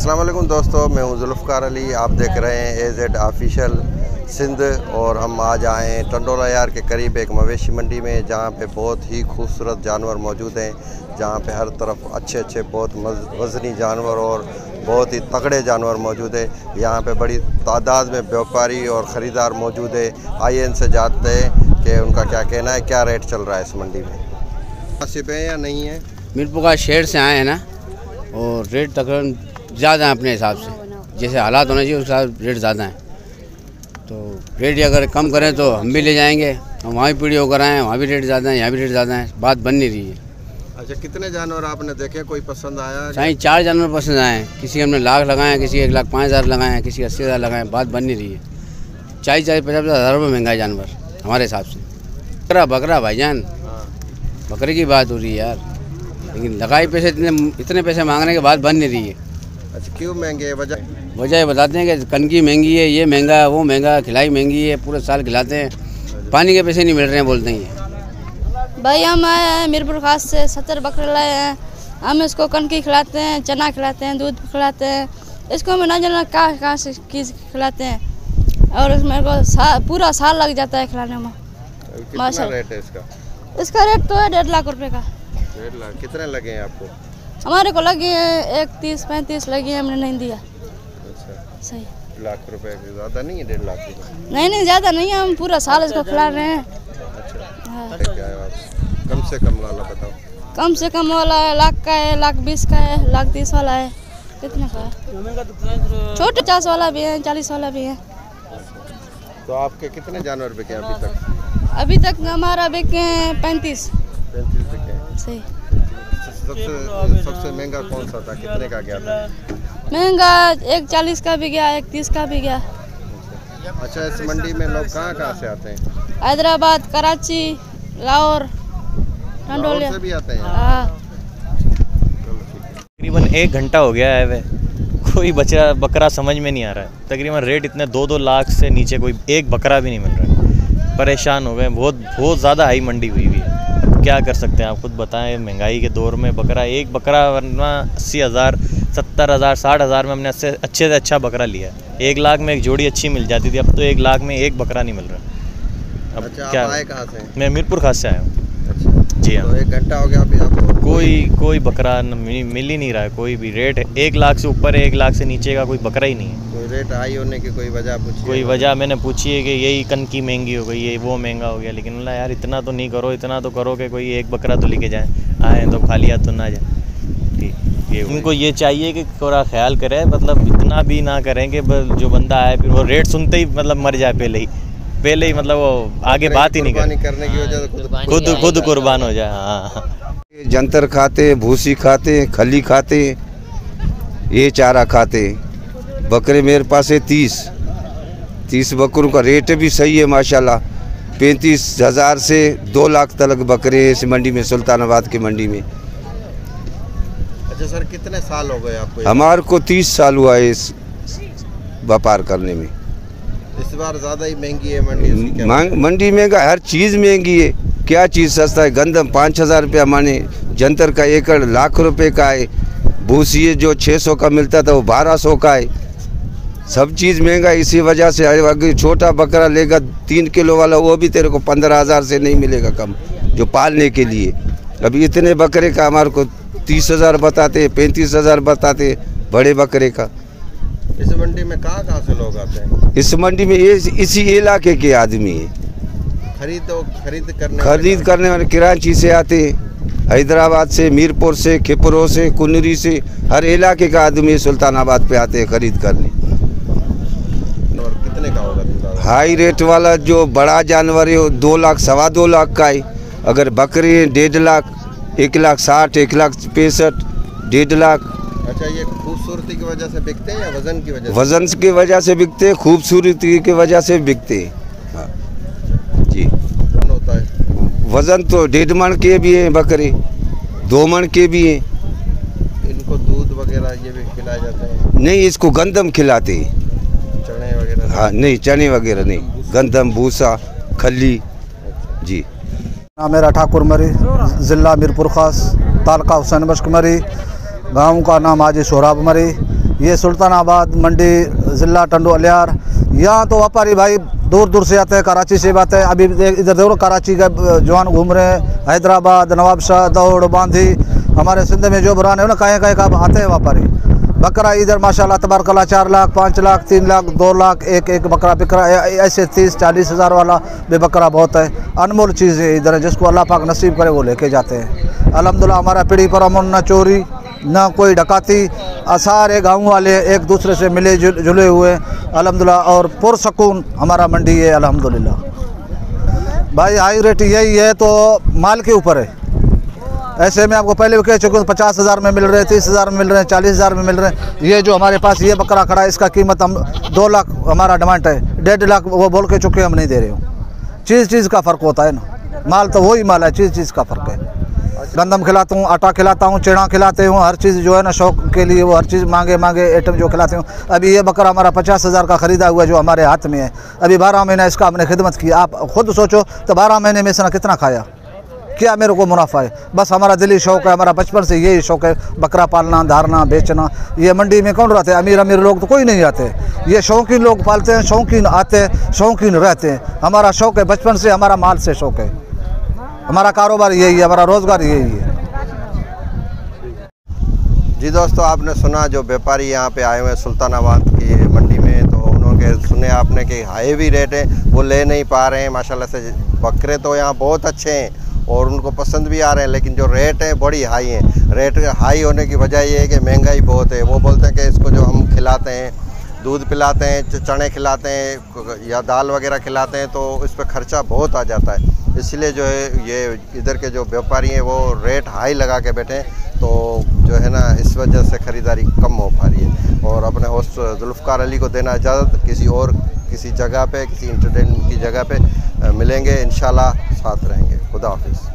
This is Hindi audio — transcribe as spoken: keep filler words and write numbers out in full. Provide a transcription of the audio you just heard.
अस्सलाम वालेकुम दोस्तों, मैं हूं जुल्फ़कार अली। आप देख रहे हैं ए ज़ेड ऑफिशियल सिंध और हम आज आए हैं टंडोला यार के करीब एक मवेशी मंडी में, जहां पे बहुत ही खूबसूरत जानवर मौजूद हैं, जहां पे हर तरफ अच्छे अच्छे बहुत वज़नी जानवर और बहुत ही तगड़े जानवर मौजूद है। यहां पे बड़ी तादाद में व्यापारी और ख़रीदार मौजूद है। आइए इनसे जानते हैं कि उनका क्या कहना है, क्या रेट चल रहा है इस मंडी में। मुनासिब है या नहीं है? मीरपुर का शहर से आए हैं ना, और रेट तकरीबन ज़्यादा है अपने हिसाब से, जैसे हालात होने चाहिए उस हिसाब रेट ज़्यादा हैं। तो रेट अगर कम करें तो हम भी ले जाएंगे, हम वहाँ भी पीढ़ी होकर आए हैं, वहाँ भी रेट ज़्यादा है, यहाँ भी रेट ज़्यादा है, बात बन नहीं रही है। अच्छा, कितने जानवर आपने देखे, कोई पसंद आया? चाहे चार जानवर पसंद आए हैं, किसी हमने लाख लगाए हैं, किसी एक लाख पाँच हज़ार लगाए हैं, किसी अस्सी हज़ार लगाए हैं, बात बन नहीं रही है। चालीस चालीस पचास पचास हज़ार रुपये महंगा है जानवर हमारे हिसाब से। बकरा बकरा भाईजान, बकरे की बात हो रही है यार, लेकिन लगाई पैसे इतने इतने पैसे मांगने के बाद बन नहीं रही है। अच्छा, क्यों महंगे है? वजह वजह बताते हैं कि कनकी महंगी है, ये महंगा है, वो महंगा, खिलाई महंगी है, पूरे साल खिलाते हैं, पानी के पैसे नहीं मिल रहे हैं, बोलते हैं। भाई हम आए हैं मीरपुर खास से, सत्तर बकरे लाए हैं। हम इसको कनकी खिलाते हैं, चना खिलाते हैं, दूध खिलाते हैं, इसको हमें ना जाना कहाँ कहाँ से चीज़ खिलाते हैं, और इसमें को सा, पूरा साल लग जाता है खिलाने में। कितना रेट है इसका? इसका रेट तो है डेढ़ लाख रुपए का। डेढ़ लाख? कितने लगे हैं आपको? हमारे को लगे हैं एक तीस पैंतीस लगी है, हमने नहीं दिया। अच्छा, सही। लाख रुपए ज़्यादा नहीं है? डेढ़ लाख रुपए नहीं नहीं ज़्यादा नहीं है, हम पूरा साल इसको खिला रहे हैं। अच्छा, हाँ। क्या है आप कम से कम वाला बताओ? कम से कम वाला है लाख का है, लाख बीस का है, लाख तीस वाला है। कितने का है? छोटे पचास वाला भी है, चालीस वाला भी है। तो आपके कितने जानवर बिके अभी तक? अभी तक हमारा बिके हैं पैंतीस। पैंतीस बिके? सही। सबसे सबसे महंगा कौन सा था, कितने का गया था? महंगा एक चालीस का भी गया, एक तीस का भी गया। अच्छा, इस मंडी में लोग कहाँ कहाँ से आते हैं? हैदराबाद, कराची, लाहौर, टंडोला से भी आते हैं। हाँ। तकरीबन एक घंटा हो गया है, वे कोई बचा बकरा समझ में नहीं आ रहा है। तकरीबन रेट इतने दो दो लाख से नीचे कोई एक बकरा भी नहीं मिल रहा है। परेशान हो गए, बहुत बहुत ज़्यादा हाई मंडी हुई हुई है। अब क्या कर सकते हैं, आप खुद बताएं, महंगाई के दौर में बकरा एक बकरा वरना अस्सी हज़ार सत्तर हज़ार साठ हज़ार में हमने अच्छे अच्छे से अच्छा बकरा लिया है। एक लाख में एक जोड़ी अच्छी मिल जाती थी, अब तो एक लाख में एक बकरा नहीं मिल रहा। अब अच्छा, क्या? आप आए कहाँ से? मैं मीरपुर खास से आया हूँ। अच्छा जी हाँ। तो एक घंटा हो गया अभी आपको? कोई कोई बकरा मिल ही नहीं रहा है, कोई भी रेट एक लाख से ऊपर है, एक लाख से नीचे का कोई बकरा ही नहीं है। कोई रेट हाई होने की कोई वजह पूछी? कोई वजह मैंने पूछी है कि यही कनकी महंगी हो गई है, वो महंगा हो गया, लेकिन बोला यार इतना तो नहीं करो, इतना तो करो कि कोई एक बकरा तो लेके जाए, आए तो खाली हाथ तो ना जाए। ठीक, ये इनको ये चाहिए कि थोड़ा ख्याल करें, मतलब इतना भी ना करें कि जो बंदा आए फिर वो रेट सुनते ही मतलब मर जाए, पहले ही पहले ही मतलब वो आगे बात ही नहीं करे, करने की वजह से खुद खुद कुर्बान हो जाए। हाँ, जंतर खाते, भूसी खाते, खली खाते, ये चारा खाते। बकरे मेरे पास है तीस तीस बकरों का रेट भी सही है माशाल्लाह। पैंतीस हज़ार से दो लाख तक बकरे इस मंडी में, सुल्तानाबाद की मंडी में। अच्छा सर, कितने साल हो गए आपको? हमारे को तीस साल हुआ है इस व्यापार करने में। इस बार ज़्यादा ही महंगी है मंडी? मांग मंडी महंगा, हर चीज़ महंगी है। क्या चीज़ सस्ता है? गंदम पाँच हज़ार रुपया माने, जंतर का एकड़ लाख रुपए का है, भूसी जो छः सौ का मिलता था वो बारह सौ का है। सब चीज़ महंगा, इसी वजह से अगर छोटा बकरा लेगा तीन किलो वाला, वो भी तेरे को पंद्रह हज़ार से नहीं मिलेगा कम, जो पालने के लिए। अभी इतने बकरे का हमारे को तीस हज़ार बताते, पैंतीस हज़ार बताते बड़े बकरे का। इस मंडी में कहाँ कहाँ से लोग आते हैं? इस मंडी में ये इसी इलाके के आदमी है। खरीद खरीद करने खरीद करने वाले कराची से आते हैं, हैदराबाद से, मीरपुर से, खिपरो से, कुनरी से, हर इलाके का आदमी सुल्तानाबाद पे आते हैं खरीद करने। और कितने का होगा? हाई रेट वाला जो बड़ा जानवर है वो दो लाख सवा दो लाख का है। अगर बकरी है डेढ़ लाख, एक लाख साठ, एक लाख पैंसठ, डेढ़ लाख। अच्छा, ये खूबसूरती की वजह से बिकते हैं या वजन की वजह से? वजन की वजह से बिकते हैं, खूबसूरती की वजह से बिकते हैं। हाँ जी। वजन होता है? वजन तो डेढ़ मन के भी हैं बकरे, दो मन के भी हैं। इनको दूध वगैरह ये भी खिलाया जाता है? नहीं, इसको गंदम खिलाते हैं। चने वगैरह? हाँ नहीं, चने वगैरह नहीं, गंदम, भूसा, खली। जी। मेरा ठाकुर मरी, ज़िला मीरपुर खास, तालका हुसैन बख्श मरी, गांव का नाम आज सोराब मरी। ये सुल्तानाबाद मंडी ज़िला टंडो अलियार। यहाँ तो व्यापारी भाई दूर दूर से आते हैं, कराची से भी आते हैं। अभी इधर देखो कराची का जवान घूम रहे हैं, हैदराबाद, नवाबशाह, दौड़, बांधी, हमारे सिंध में जो बुरान है ना, कहीं कहीं का आते हैं व्यापारी। बकरा इधर माशाल्लाह तबारकल्लाह चार लाख, पाँच लाख, तीन लाख, दो लाख एक एक बकरा बिक रहा है। ऐसे तीस चालीस हज़ार वाला भी बकरा बहुत है। अनमोल चीज़ें इधर है, जिसको अल्लाह पाक नसीब करे वो लेके जाते हैं। अल्हम्दुलिल्लाह हमारा पीढ़ी पर अमन, न चोरी न कोई डकाती, सारे गाँव वाले एक दूसरे से मिले जुले हुए अल्हम्दुलिल्लाह, और पुरसकून हमारा मंडी है अल्हम्दुलिल्लाह। भाई हाई रेट यही है तो माल के ऊपर है। ऐसे में आपको पहले भी कह चुके हैं, पचास हज़ार में मिल रहे हैं, तीस हज़ार में मिल रहे हैं, चालीस हज़ार में मिल रहे हैं। ये जो हमारे पास ये बकरा खड़ा है, इसका कीमत हम दो लाख हमारा डिमांड है, डेढ़ लाख वो बोल के चुके हम नहीं दे रहे हो। चीज़ चीज़ का फ़र्क होता है ना, माल तो वही माल है, चीज़ चीज़ का फ़र्क है। गंदम खिलाता हूँ, आटा खिलाता हूँ, चेड़ा खिलाते हूँ, हर चीज़ जो है ना शौक के लिए वो हर चीज़ मांगे मांगे आइटम जो खिलाते हूँ। अभी ये बकरा हमारा पचास हज़ार का ख़रीदा हुआ जो हमारे हाथ में है। अभी बारह महीना इसका हमने खिदमत की। आप खुद सोचो तो बारह महीने में इसने कितना खाया, क्या मेरे को मुनाफा है। बस हमारा दिली शौक़ है, हमारा बचपन से यही शौक़ है, बकरा पालना, धारना, बेचना। ये मंडी में कौन रहते हैं, अमीर अमीर लोग तो कोई नहीं आते। ये शौकीन लोग पालते हैं, शौकीन आते हैं, शौकीन रहते हैं। हमारा शौक़ है बचपन से, हमारा माल से शौक़ है, हमारा कारोबार यही है, हमारा रोज़गार यही है। जी दोस्तों, आपने सुना जो व्यापारी यहाँ पे आए हुए हैं सुल्तानाबाद की मंडी में, तो उन्होंने सुने आपने कि हाई भी रेट है, वो ले नहीं पा रहे हैं। माशाल्लाह से बकरे तो यहाँ बहुत अच्छे हैं और उनको पसंद भी आ रहे हैं, लेकिन जो रेट है बड़ी हाई है। रेट हाई होने की वजह ये है कि महंगाई बहुत है। वो बोलते हैं कि इसको जो हम खिलाते हैं, दूध पिलाते हैं, चने खिलाते हैं या दाल वगैरह खिलाते हैं, तो इस पर ख़र्चा बहुत आ जाता है। इसलिए जो है ये इधर के जो व्यापारी हैं वो रेट हाई लगा के बैठे हैं, तो जो है ना इस वजह से ख़रीदारी कम हो पा रही है। और अपने होस्ट जुल्फ़कार अली को देना इजाज़त, किसी और किसी जगह पे, किसी इंटरटेनमेंट की जगह पे मिलेंगे इंशाल्लाह, साथ रहेंगे। खुदा हाफिज़।